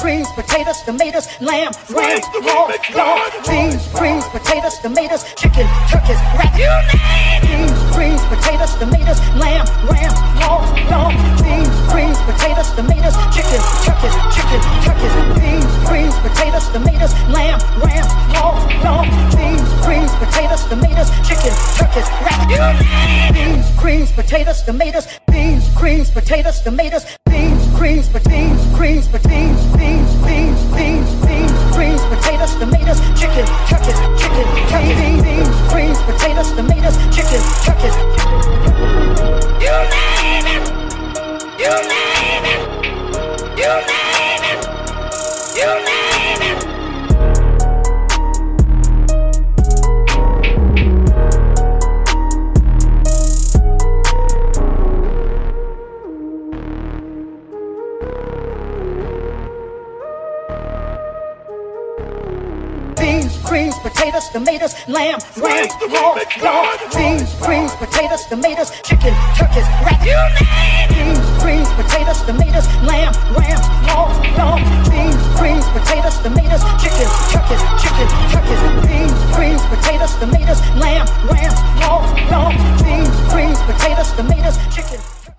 greens, potatoes, tomatoes, lamb, ram, hog, dog, beans, greens, potatoes, tomatoes, chicken, turkeys, rat, you name it. Beans, greens, potatoes, tomatoes, lamb, ram, hog, dog, beans, greens, potatoes, tomatoes, chicken, turkeys, beans, greens, potatoes, tomatoes, lamb, ram, hog, dog, beans, greens, potatoes, tomatoes, chicken, turkeys, rat, you name it. Beans, greens, potatoes, tomatoes, beans, greens, potatoes, tomatoes, beans, greens, beans, greens, beans, beans, beans, beans, beans, greens, potatoes, tomatoes, chicken, turkeys, beans, greens, potatoes, tomatoes, chicken, turkeys. You name it. You name it. You name it. You name it. Greens, potatoes, tomatoes, lamb, ram, hog, dog, beans, greens, potatoes, tomatoes, chicken, turkeys, rat, you name it. Beans, greens, potatoes, tomatoes, lamb, ram, hog, dog, beans, greens, potatoes, tomatoes, chicken, turkeys, beans, greens, potatoes, tomatoes, lamb, ram, hog, dog, beans, greens, potatoes, tomatoes, chicken.